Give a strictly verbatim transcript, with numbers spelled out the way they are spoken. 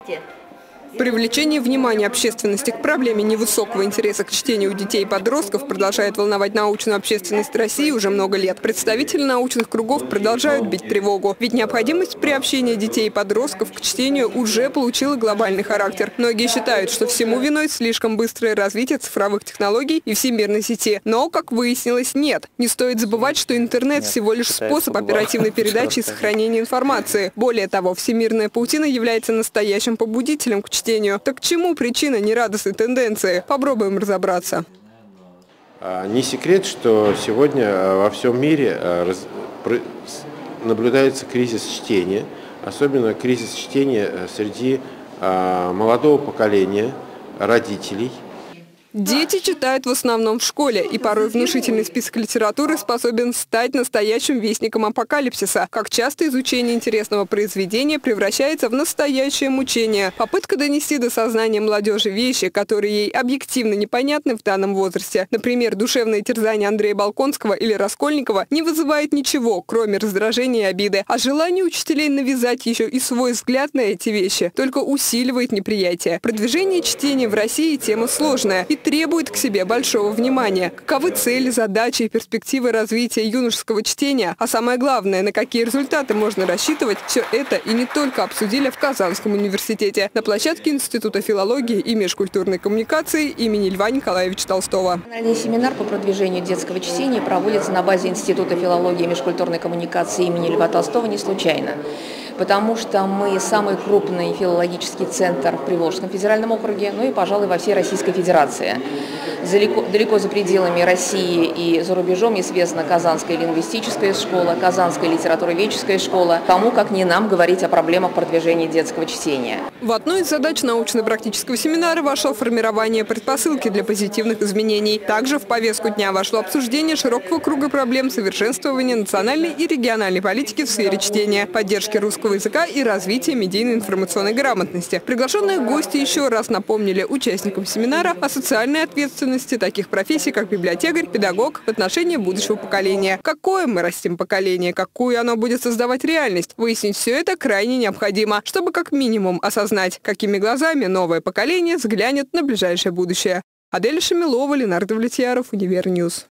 Привлечение внимания общественности к проблеме невысокого интереса к чтению у детей и подростков продолжает волновать научную общественность России уже много лет. Представители научных кругов продолжают бить тревогу. Ведь необходимость приобщения детей и подростков к чтению уже получила глобальный характер. Многие считают, что всему виной слишком быстрое развитие цифровых технологий и всемирной сети. Но, как выяснилось, нет. Не стоит забывать, что интернет всего лишь способ оперативной передачи и сохранения информации. Более того, всемирная паутина является настоящим побудителем к чтению. Так к чему причина нерадостной тенденции? Попробуем разобраться. Не секрет, что сегодня во всем мире наблюдается кризис чтения, особенно кризис чтения среди молодого поколения, родителей. Дети читают в основном в школе, и порой внушительный список литературы способен стать настоящим вестником апокалипсиса. Как часто изучение интересного произведения превращается в настоящее мучение. Попытка донести до сознания молодежи вещи, которые ей объективно непонятны в данном возрасте. Например, душевное терзание Андрея Болконского или Раскольникова не вызывает ничего, кроме раздражения и обиды. А желание учителей навязать еще и свой взгляд на эти вещи только усиливает неприятие. Продвижение чтения в России – тема сложная и требует к себе большого внимания. Каковы цели, задачи и перспективы развития юношеского чтения, а самое главное, на какие результаты можно рассчитывать, все это и не только обсудили в Казанском университете на площадке Института филологии и межкультурной коммуникации имени Льва Николаевича Толстого. Национальный семинар по продвижению детского чтения проводится на базе Института филологии и межкультурной коммуникации имени Льва Толстого не случайно. Потому что мы самый крупный филологический центр в Приволжском федеральном округе, ну и, пожалуй, во всей Российской Федерации. Далеко, далеко за пределами России и за рубежом известна Казанская лингвистическая школа, Казанская литературоведческая школа. Кому, как не нам, говорить о проблемах продвижения детского чтения. В одну из задач научно-практического семинара вошло формирование предпосылки для позитивных изменений. Также в повестку дня вошло обсуждение широкого круга проблем совершенствования национальной и региональной политики в сфере чтения, поддержки русского языка и развития медийной информационной грамотности. Приглашенные гости еще раз напомнили участникам семинара о социальной ответственности таких профессий, как библиотекарь, педагог в отношении будущего поколения. Какое мы растим поколение, какую оно будет создавать реальность? Выяснить все это крайне необходимо, чтобы как минимум осознать, какими глазами новое поколение взглянет на ближайшее будущее. Адель Шамилова, Ленардо Влетьяров, Универньюз.